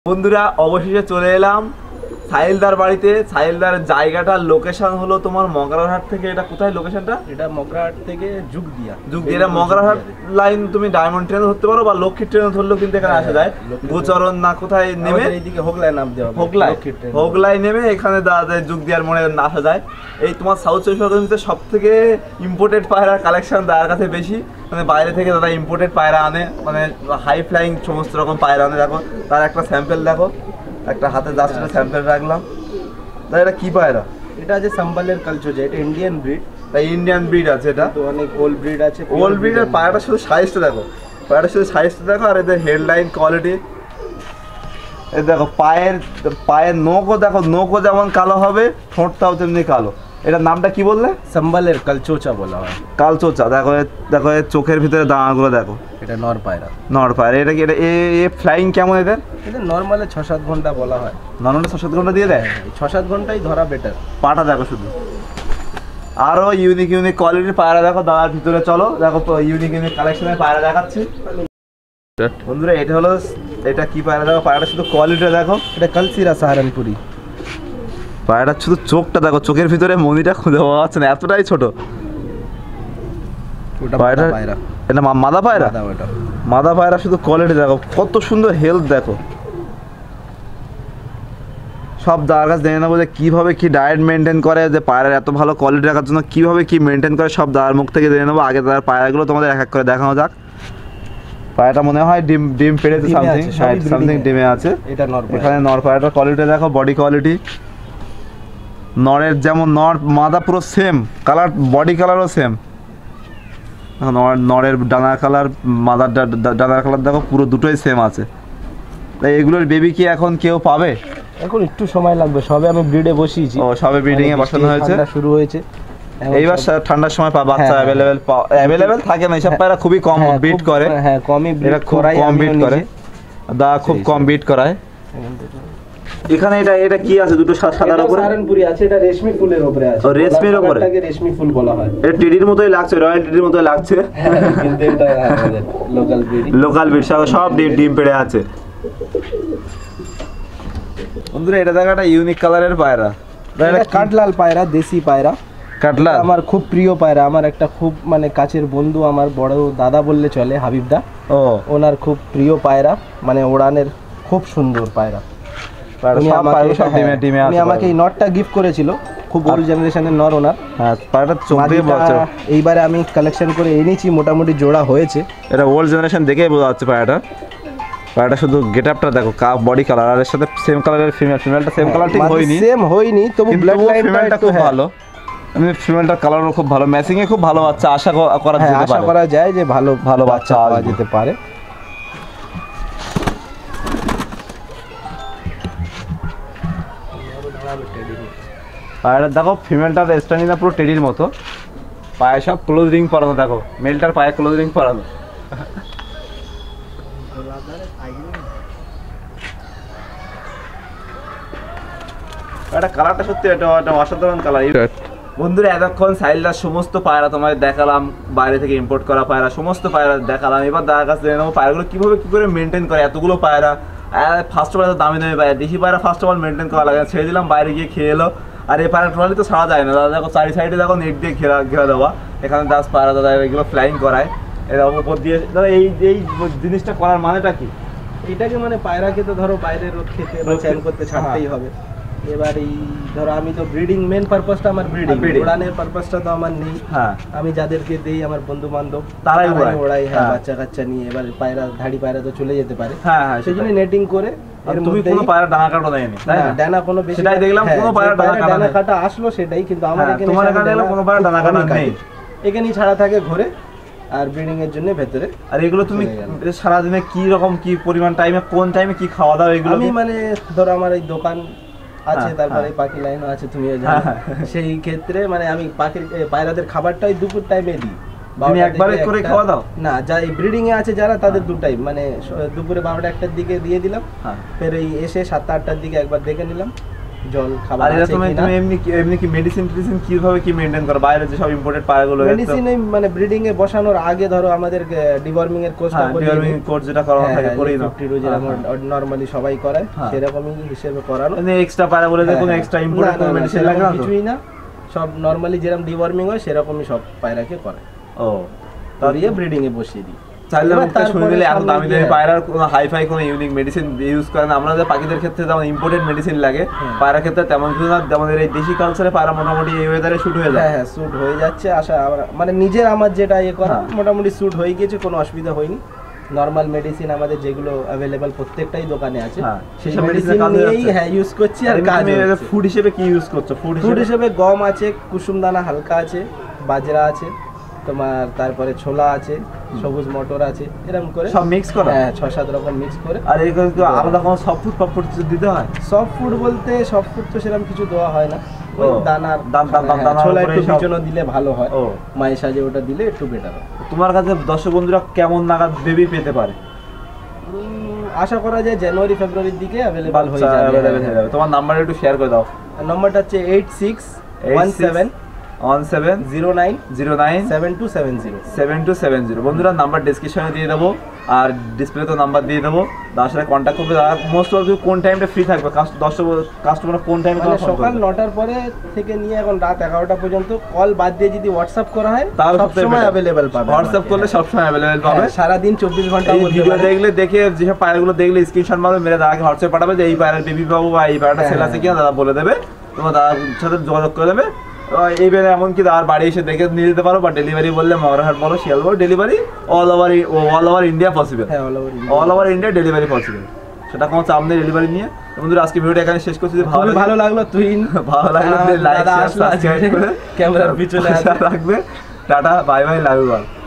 বন্ধুরা অবশেষে চলে এলাম সাহিলদার বাড়িতে। সাহিলদার জায়গাটার লোকেশন হলো তোমার মগরাহাট থেকে। এটা কোথায় লোকেশনটা? এটা মগরাহাট থেকে যুগদিয়া। এটা মগরাহাট লাইন তুমি ডায়মন্ড ট্রেনে ধরতে পারো বা লক্ষ্মী ট্রেনে ধরলেও কিন্তু এখানে আসা যায়। গোচরণ না কোথায় নেমে এইদিকে হোগলায় নাম দেওয়া, হোগলাই নেমে এখানে যুগদিয়ার মোড়ে আসা যায়। এই তোমার সাউথ চব্বিশ পরগনাতে সব থেকে ইম্পোর্টেড পায়রার কালেকশন তার কাছে বেশি। মানে বাইরে থেকে দাদা ইম্পোর্টেড পায়রা আনে, মানে হাই ফ্লাইং সমস্ত রকম পায়রা আনে। দেখো তার একটা স্যাম্পেল দেখো, একটা হাতে জাস্ট স্যাম্পেল রাখলাম। এটা কি পায়রা? এটা আছে সাম্বালের কালচর, এটা ইন্ডিয়ান ব্রিড। তাই ইন্ডিয়ান ব্রিড আছে, এটা তো অনেক ওল্ড ব্রিড আছে। ওল্ড ব্রিডের পায়রাটা শুধু সাইজটা দেখো, পায়রাটা শুধু সাইজটা দেখো। আর এদের হেডলাইন কোয়ালিটি এই দেখো, পায়ের নখও দেখো, নখও যেমন কালো হবে ঠোঁটটাও তেমনি কালো। এটার নামটা কি বললে? সাম্বালের কালচোচা বলা হয়। কালচোচা। দেখো দেখো এর চোখের ভিতরে দানাগুলো দেখো। এটা নর পায়রা। নর পায়রা। এটা কি এ ফ্লাইং কেমন এদের? এটা নর্মালে 6-7 ঘন্টা বলা হয়। নর্মালে 6-7 ঘন্টা দিয়ে দেয়? 6-7 ঘন্টাই ধরা বেটার। পাটা দেখো শুধু। আরও ইউনিক কোয়ালিটির পায়রা দেখো দাদার ভিতরে। চলো দেখো ইউনিক কালেকশনের পায়রা দেখাচ্ছি বন্ধুরা। এটা হলো, এটা কি পায়রা দেখো, পায়রাটা শুধু কোয়ালিটিটা দেখো। এটা কালসিরা সাহারানপুরি। পায়রাটার শুধু চোখটা দেখো, চোখের ভিতরে মনিটা খুঁজে পাওয়া যাচ্ছে না, এতটাই ছোট পায়রা। এটা মাদা পায়রা। মাদা পায়রা শুধু কোয়ালিটি দেখো, কত সুন্দর হেলথ দেখো। সব দাদার কাছে জেনে নেবো যে কীভাবে কী ডায়েট মেনটেন করে, যে পায়রার এত ভালো কোয়ালিটি রাখার জন্য কীভাবে কী মেনটেন করে, সব দাদার মুখ থেকে জেনে নেবো। আগে দাদার পায়রাগুলো তোমাদের এক এক করে দেখানো যাক। পায়রাটা মনে হয় ডিম পেড়েছে, সামথিং ডিমে আছে। এটা নর। এখানে নর পায়রাটার কোয়ালিটি দেখো, বডি কোয়ালিটি নরের যেমন, নর মাদা পুরো সেম কালার, বডি কালারও সেম। নরের ডানার কালার, মাদার ডানার কালার দেখো, পুরো দুটোই সেম আছে। তাই এগুলোর বেবি কি এখন কেউ পাবে? এখন একটু সময় লাগবে, সবে আমি ব্রিডে বসিয়েছি। ও সবে ব্রিডিং এ বসানো হয়েছে, শুরু হয়েছে। এইবার ঠান্ডার সময় বাচ্চা অ্যাভেলেবেল থাকে না। এইসব পায়রা খুবই কম বিট করে। হ্যাঁ, কমই এটা খুব কম বিট করে, দা খুব কম বিট করায়। এখানে এটা কি আছে? দুটো সাদার উপরে সাহারানপুরি আছে। এটা রেশমি ফুলের উপরে আছে। ও রেশমির উপরে, এটাকে রেশমি ফুল বলা হয়। এটা টিডির মতোই লাগছে, রয়্যাল টিডির মতোই লাগছে। কিন্তু এটা আমাদের লোকাল ব্রিড, সব ডিম পেড়ে আছে বন্ধুরা। এটা দেখো একটা ইউনিক কালারের পায়রা। এটা কাঠলাল পায়রা, দেশি পায়রা। কাঠলাল আমার খুব প্রিয় পায়রা। আমার একটা খুব মানে কাছের বন্ধু, আমার বড় দাদা বললে চলে, হাবিবদা। ও ওনার খুব প্রিয় পায়রা, মানে ওড়ানের খুব সুন্দর পায়রা। উনি আমাকে এই নটটা গিফট করেছিল, খুব ওল্ড জেনারেশনের নর ওনার। হ্যাঁ, পায়রাটা চোখ দিয়ে বোঝা যাচ্ছে। এইবারে আমি কালেকশন করে এনেছি, মোটামুটি জোড়া হয়েছে। এটা ওল্ড জেনারেশন দেখেই বোঝা যাচ্ছে পায়রাটা শুধু গেটআপটা দেখো, বডি কালার আর এর সাথে সেম কালারের ফিমেলটা সেম কালার ঠিক হয়নি, তবু ব্লাড লাইনটা খুব ভালো। আমি ফিমেলটার কালারও খুব ভালো, ম্যাচিং এ খুব ভালো বাচ্চা আশা করা যায় যে ভালো বাচ্চা পাওয়া যেতে পারে। পায়রা দেখো, ফিমেলটার স্ট্যান্ডিংটা পুরো টেডির মতো। পায়ে সব ক্লোজ রিং পরানো দেখো, মেলটার পায়ে ক্লোজ রিং পরানো। এটা কালারটা সত্যি একটা অসাধারণ কালার বন্ধুরা। এতক্ষণ সাইলদার সমস্ত পায়রা তোমাদের দেখালাম, বাইরে থেকে ইম্পোর্ট করা পায়রা, সমস্ত পায়রা দেখালাম। এবার দাদার কাছে জেনে নেবো পায়রাগুলো কীভাবে কী করে মেনটেন করে। এতগুলো পায়রা, ফার্স্ট অফ অল দামি পায়রা, দেশি পায়রা ফার্স্ট অফ অল মেনটেন করা লাগে। ছেড়ে দিলাম, বাইরে গিয়ে খেয়ে এলো। আর এই পায়রা টোটালি তো ছাড়া যায় না দাদা। দেখো চারি সাইডে দেখো নেট দিয়ে ঘেরা দেওয়া। এখানে 10 পায়রা দাদা এগুলো ফ্লাইং করায় এর উপর দিয়ে। দাদা এই জিনিসটা করার মানেটা কি? এটাকে মানে পায়রাকে তো ধরো বাইরে রোদ খেতে বা চ্যান করতে ছাড়তেই হবে। এবার এই ধরো আমি তো ব্রিডিং, মেন পারপাসটা আমার ব্রিডিং, ওড়ানের পারপাসটা তো আমার নেই। হ্যাঁ, আমি যাদেরকে দেই আমার বন্ধু বান্ধব তারাই ওড়াই। হ্যাঁ, বাচ্চা কাচ্চা নিয়ে। এবার পায়রা, ধাড়ি পায়রা তো চলে যেতে পারে। হ্যাঁ, সেই জন্য নেটিং করে। তুমি কোনো পায়রা ডানা কাটা দেয়নি, তাই না? ডানা কোনো বেশি, সেটাই দেখলাম, কোনো পায়রা ডানা কাটা আসলো সেটাই, কিন্তু আমার এখানে তোমার এখানে দেখলাম কোনো পায়রা ডানা কাটা নেই। এখানেই ছাড়া থাকে ঘরে, আর ব্রিডিং এর জন্য ভেতরে। আর এগুলো তুমি সারাদিনে কি রকম কি পরিমাণ টাইমে, কোন টাইমে কি খাওয়া দাওয়া এগুলো? আমি মানে ধরো আমার এই দোকান আছে, তারপরে পাখি লাইনও আছে, তুমিও জানো। সেই ক্ষেত্রে মানে আমি পায়রাদের খাবারটাই দুপুর টাইমে দিই। তুমি একবারে করে খাওয়া দাও না? যা এই ব্রিডিং এ আছে যারা, তাদের 2 টাইম, মানে দুপুরে 12টা 1টার দিকে দিয়ে দিলাম। ফের এই এসে 7টা 8টার দিকে একবার দেখে নিলাম। জল খাবার আর এটা আছে তুমি কিনা। তুমি এমনি কি মেডিসিন কিভাবে কি মেইনটেইন করো বাইরে যে সব ইম্পোর্টেড পায়রাগুলো মেডিসিন মানে ব্রিডিং এ বসানোর আগে ধরো আমাদের ডিওয়ার্মিং এর কোর্সটা করে ডিওয়ার্মিং কোর্স যেটা করা থাকে করেই দাও 50 রোজ যেরকম নরমালি সবাই করে হ্যাঁ। সেরকমই হিসেবে করানো। মানে এক্সট্রা পায়রাগুলো যে কোনো এক্সট্রা ইম্পোর্টেড কোনো মেডিসিন লাগে না তো? কিছুই না, সব নরমালি যেরকম ডিওয়ার্মিং হয় সেরকমই সব পায়রাকে করে, ও তারিয়ে ব্রিডিং এ বসিয়ে দিই। চাইলে এবার মুখটা শুনে তারপরে দিলে এত দামি দামি সামনে পায়রার কোনো হাইফাই কোনো ইউনিক মেডিসিন ইউজ করে না। আমরা যে পাখিদের ক্ষেত্রে যেমন ইম্পোর্টেড মেডিসিন লাগে পায়রার ক্ষেত্রে তেমন কিছু না, আমাদের এই দেশি কালচারে পায়রা মোটামুটি এই ওয়েদারে শুট হয়ে যায়। হ্যাঁ স্যুট হয়ে যাচ্ছে, আশা মানে নিজের আমার যেটা ইয়ে করা হ্যাঁ। মোটামুটি স্যুট হয়ে গিয়েছে, কোনো অসুবিধা হয়নি। নরমাল মেডিসিন আমাদের যেগুলো অ্যাভেলেবল প্রত্যেকটাই দোকানে আছে, হ্যাঁ, সেই সেসব মেডিসিন medicine কাজে নিয়েই যাচ্ছে। হ্যাঁ ইউজ করছি। আর কাজ ফুড হিসেবে কি ইউজ করছো? ফুড হিসেবে গম আছে, কুসুম দানা হালকা আছে, বাজরা আছে তোমার, তারপরে ছোলা আছে, সবুজ মটর আছে, এরকম করে সব মিক্স করা? হ্যাঁ 6-7 রকম মিক্স করে। আর এগুলো কি আলাদা কোনো সফট ফুড দিতে হয়? সব ফুড বলতে সব ফুড তো সেরকম কিছু দেওয়া হয় না, ওই ও, দানার দানার ছোলা উপরেই একটু সব- বিছানো দিলে ভালো হয়, ও। মায়ের সাজে ওটা দিলে একটু বেটার হয়। তোমার কাছে দর্শক বন্ধুরা কেমন নাগাদ বেবি পেতে পারে? আশা করা যায় জানুয়ারি ফেব্রুয়ারির দিকে অ্যাভেলেবল হয়ে বাচ্চা যাবে। available হয়ে যাবে। তোমার নাম্বার একটু শেয়ার করে দাও। নম্বরটা হচ্ছে 8617097270। 7270 বন্ধুরা, নাম্বার ডেসক্রিপশনে দিয়ে দেবো আর ডিসপ্লেতে নাম্বার দিয়ে দেবো, তার সাথে কন্ট্যাক্ট করবে। তারা মোস্ট অফ কোন টাইমটা ফ্রি থাকবে কাস্টমার কোন টাইমে মানে সকাল 9টার পরে থেকে নিয়ে এখন রাত 11টা পর্যন্ত কল বাদ দিয়ে যদি হোয়াটসঅ্যাপ করা হয় তাহলে সব সময় অ্যাভেলেবল পাবে। হোয়াটসঅ্যাপ করলে সবসময় অ্যাভেলেবেল পাবে। সারা দিন 24 ঘন্টা এই ভিডিও দেখলে দেখে যেসব পায়রাগুলো দেখলে স্ক্রিনশট মারবে, মেরে দাদাকে হোয়াটসঅ্যাপ পাঠাবে যে এই পায়রার বেবি পাবো বা এই পায়রাটা সেল আছে কিনা, দাদা বলে দেবে, তোমার দাদার সাথে যোগাযোগ করে দেবে। এই বেলা এমনকি দাদার বাড়ি এসে দেখে নিয়ে যেতে পারো, বা ডেলিভারি বললে মগরাহাট বলো, শিয়াল বলো, delivery all over India possible. হ্যাঁ all over India delivery possible, সেটা কোনো চাপ নেই ডেলিভারি নিয়ে। বন্ধুরা আজকে ভিডিওটা এখানে শেষ করছি। ভালো লাগলো, তুই ভালো লাগলে লাইক শেয়ার সাবস্ক্রাইব করে ক্যামেরার পিছনে রাখবে। Tata, bye bye, love you all.